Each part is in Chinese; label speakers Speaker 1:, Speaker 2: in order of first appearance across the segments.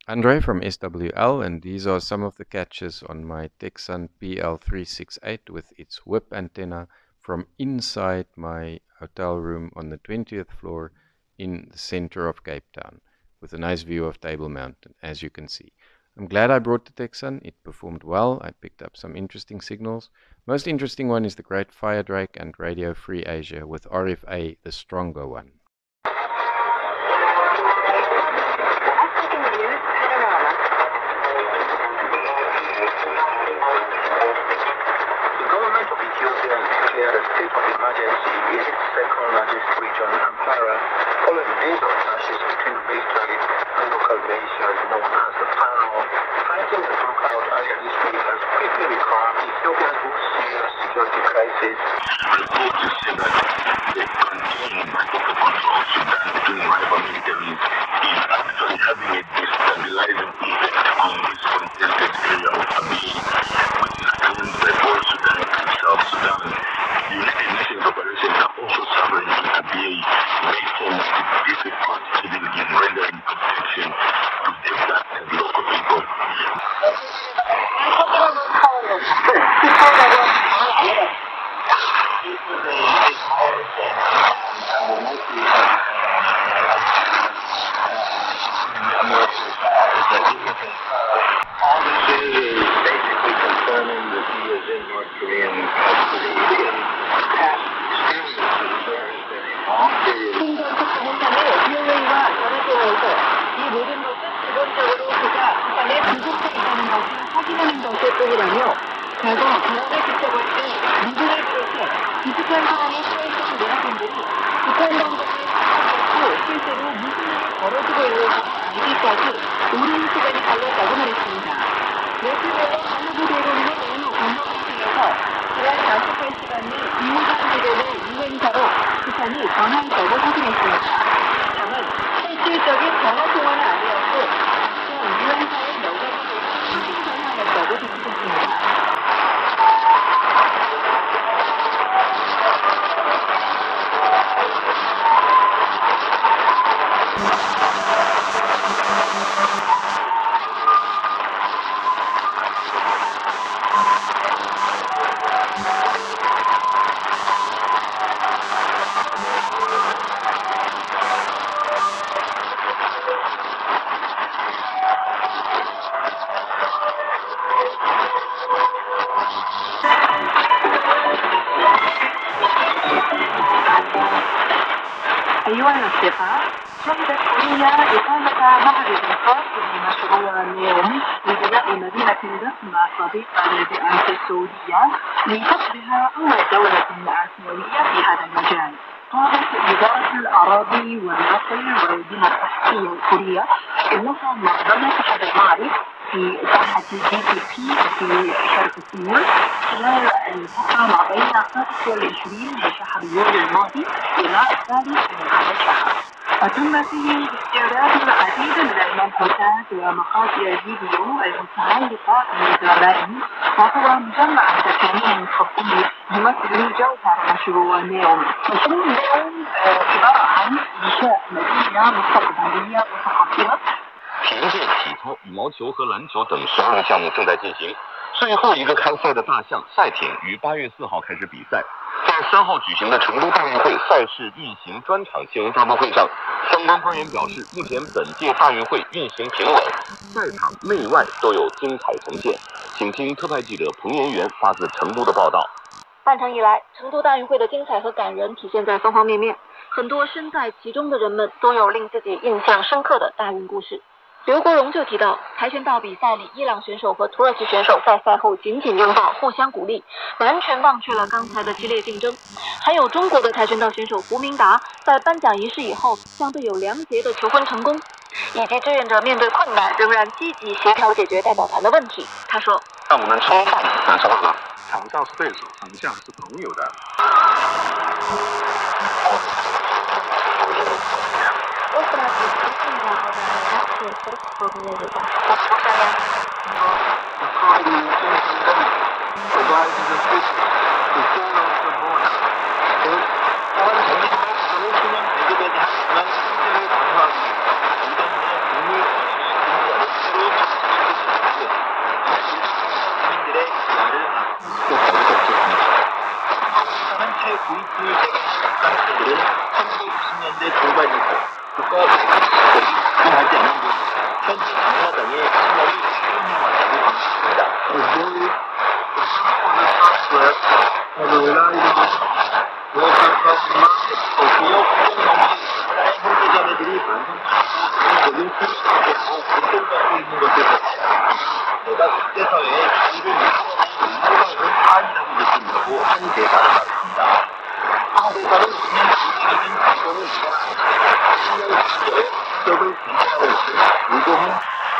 Speaker 1: Andre from SWL, and these are some of the catches on my Tecsun PL-368 with its whip antenna from inside my hotel room on the 20th floor in the center of Cape Town, with a nice view of Table Mountain, as you can see. I'm glad I brought the Tecsun. It performed well. I picked up some interesting signals. Most interesting one is the great Firedrake and Radio Free Asia with RFA, the stronger one.
Speaker 2: The state of emergency in its second largest region, Ampara, following major clashes between military and local militias known as the PANO. Fighting that broke out earlier this week has quickly become Ethiopia's most serious security crisis. Reports say that the continuing micro-control of Sudan between rival militaries is actually having a destabilizing effect on this contested area of Abyei, which is claimed by both Sudan and South Sudan. United Nations operations are also suffering in Abyei, making it difficult even in rendering protection to the affected local people. All this is basically confirming that he is in North Korean custody. In past experiences, there has been a long period.
Speaker 3: VOA와 전화통화에서 이 모든 것은 기본적으로 그가 북한에 불국해 있다는 것을 확인하는 것일 뿐이라며 결국 병원에 직접할 때 미국을 비롯해 비슷한 상황에 처했던 내라분들이 북한 정부의 사과했고 실제로 무슨 일이 벌어지고 있는지 알기까지 오랜 시간이 걸렸다고 말했습니다. 매트별로 정부 대변인의 내용 건너편에서 지난 48시간 내 임무관 기존의 유행사로 북한이 전화했다고 확인했습니다. 다만 실질적인 전화통화는 아니었고 유행사의 연락이 확인 전화였다고 밝혔습니다. أيها الأصدقاء، شهدت كوريا إقامة معرض خاص بمشروع اليوم لبناء مدينة ضخمة صديقة للبيئة السعودية لتصبح أول دولة آسيوية في هذا المجال. قالت وزارة الأراضي والنقل والبنى التحتية الكورية إنها نظمت هذا المعرض في ساحة GDP في شرق سيول خلال الفترة ما بين 25 من شهر يوليو الماضي إلى الثالث من هذا الشهر. وتم فيه استعراض العديد من المنحوتات ومقاطع الفيديو المتعلقة بالزبائن، وهو مجمع سكني خطي يمثل جوهر مشروع نيوم. مشروع نيوم عبارة عن إنشاء مدينة مستقبلية وثقافية。
Speaker 4: 田径、体操、羽毛球和篮球等12个项目正在进行。最后一个开赛的大项赛艇于8月4号开始比赛。在3号举行的成都大运会赛事运行专场新闻发布会上，相关官员表示，目前本届大运会运行平稳，赛场内外都有精彩呈现。请听特派记者彭延元发自成都的报道。
Speaker 5: 半程以来，成都大运会的精彩和感人体现在方方面面，很多身在其中的人们都有令自己印象深刻的大运故事。刘国荣就提到，跆拳道比赛里，伊朗选手和土耳其选手在赛后紧紧拥抱，互相鼓励，完全忘却了刚才的激烈竞争。还有中国的跆拳道选手胡明达，在颁奖仪式以后向队友梁杰的求婚成功，以及志愿者面对困难仍然积极协调解决代表团的问题。他说：“
Speaker 4: 让我们充分感受到了
Speaker 6: 场上是对手，场下是朋友的。”
Speaker 2: 사람들의 돌발이고 국가와 하지 않는 게 현재 당사당의 생각이 현명하다고 방식입니다. 기업 현대자매들이 반성적인 소식하고 고통받고 있는 것을 내가 국제사회의 자유를 유지하는 사안이라고 느낀다고 한 대사를 말했습니다. 한국사는 국민 주체적인 감정을 신경 시절에 기업을 변화하고 있는 의도는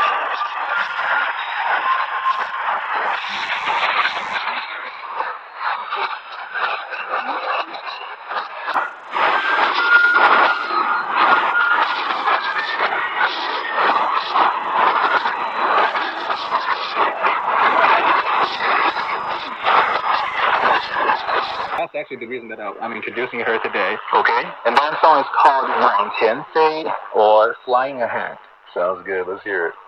Speaker 7: That's actually the reason that I'm introducing her today.
Speaker 2: Okay, and that song is called 往前飞 or Flying Ahead. Sounds good, let's hear it.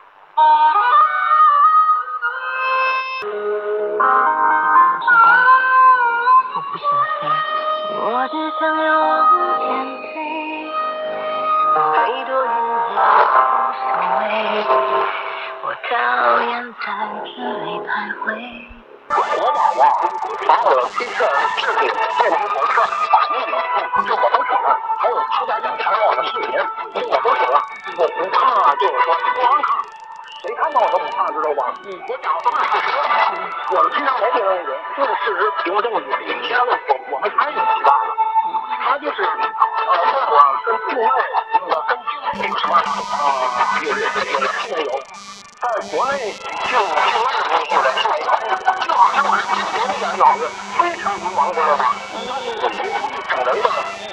Speaker 3: 我只想要往前飞，飞多远也无所谓，我讨厌在这里徘徊。
Speaker 2: 我老啊，把我汽车、制品、电瓶摩托、法律领域，这我都懂了。还有他家讲采访我的视频，这我都懂了。我不怕，对我说不让看，谁看到我都不怕，知道吧？我讲的都是事实。我们平常没这种人，就是事实提供证据。以前我们参与提拔的，他就是问我跟境内那个跟境内有什么有联系没有？在国内境外的有联系没有？就好像我是今年那个脑子非常流氓，知道吧？他是个整人的，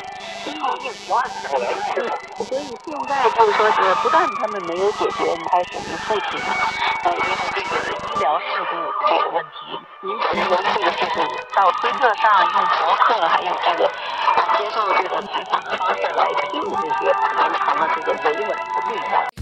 Speaker 3: 所以现在就是说是不但他们没有解决开始的废品，因为这个医疗事故这个问题，您觉得这个就是到推特上用博客还有这个接受这个采访的方式来批评这些完成了这个维稳的力量。